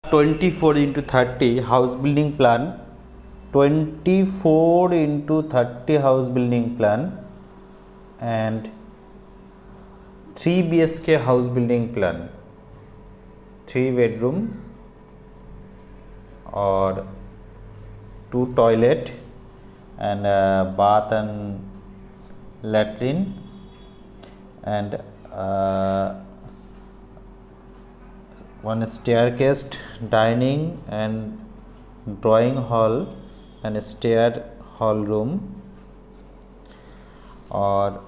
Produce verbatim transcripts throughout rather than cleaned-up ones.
twenty-four into thirty house building plan, twenty-four into thirty house building plan, and three B H K house building plan, three bedroom or two toilet and uh, bath and latrine and uh, one staircase, dining and drawing hall and stair hall room, or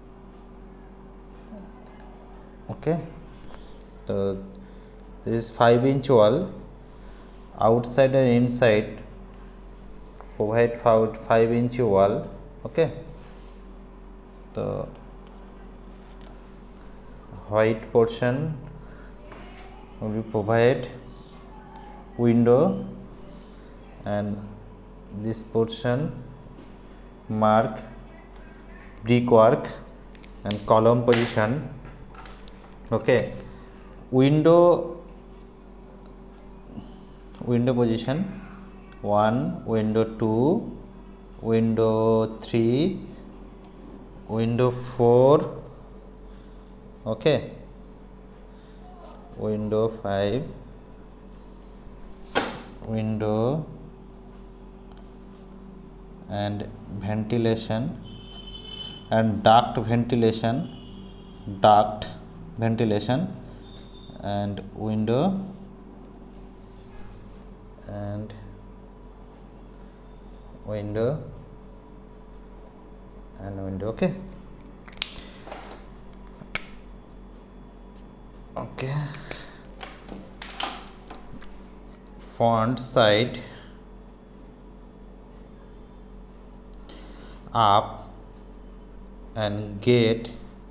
okay. So this is five inch wall, outside and inside provide five inch wall. Okay, the white portion will be provide window, and this portion mark brickwork and column position. Okay, window window position one, window two, window three, window four, okay, window five, window and ventilation and duct ventilation, duct ventilation and window and window and window. Okay, okay. Front side up and gate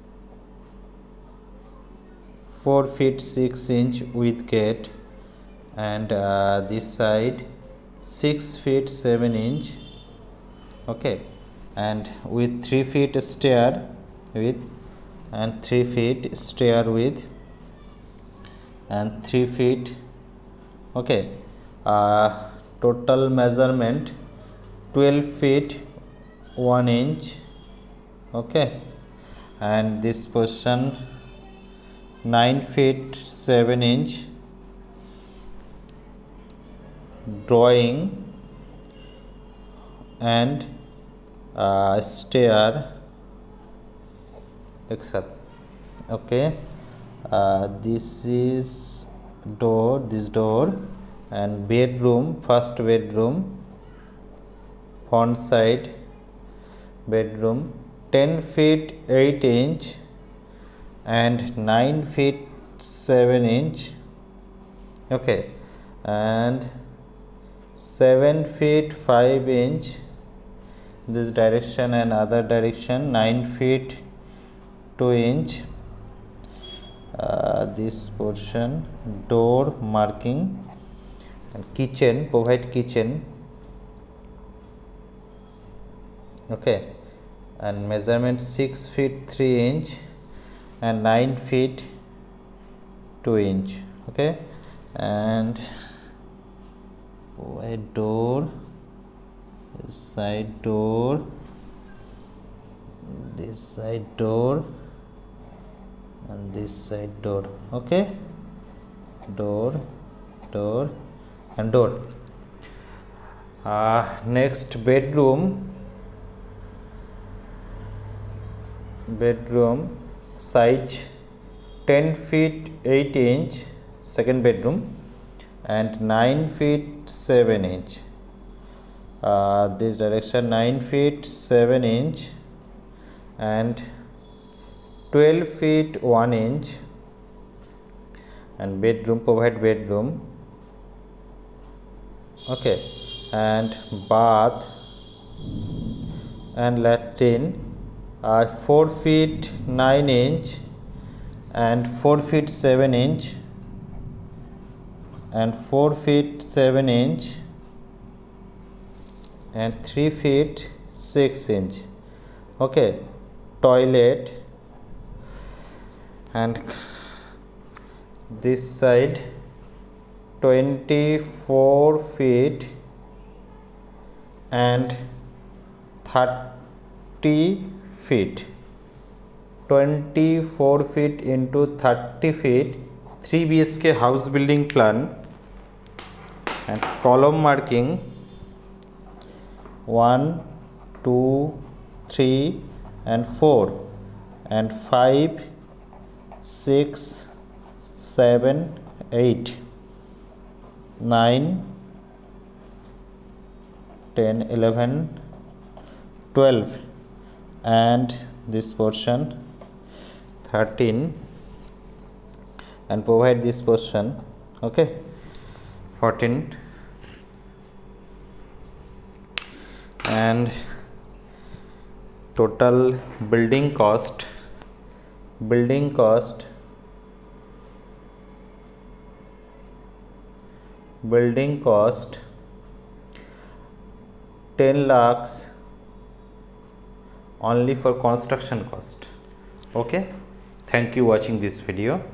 four feet six inch with gate, and uh, this side six feet seven inch. Okay, and with three feet stair with and three feet stair with and three feet. Okay, uh, total measurement twelve feet one inch. Okay, and this portion nine feet seven inch. Drawing and uh, stair except. Okay, uh, this is door, this door and bedroom, first bedroom, front side bedroom ten feet eight inch and nine feet seven inch. Okay, and seven feet five inch this direction and other direction, nine feet two inch. Uh, this portion door marking and kitchen, provide kitchen. Okay, and measurement six feet three inch and nine feet two inch. Okay, and provide door, this side door, this side door and this side door. Okay, door, door and door. Uh, next bedroom, bedroom size ten feet eight inch, second bedroom, and nine feet seven inch. Uh, this direction nine feet seven inch and twelve feet one inch, and bedroom, provide bedroom. Okay, and bath and latrine uh, four feet nine inch and four feet seven inch and four feet seven inch and three feet six inch. Okay, toilet and this side twenty-four feet and thirty feet. twenty-four feet into thirty feet, three B H K house building plan, and column marking one, two, three and four, and five, six, seven, eight, nine, ten, eleven, twelve, and this portion thirteen, and provide this portion, okay, fourteen, and total building cost building cost building cost ten lakhs only for construction cost. Okay, thank you watching this video.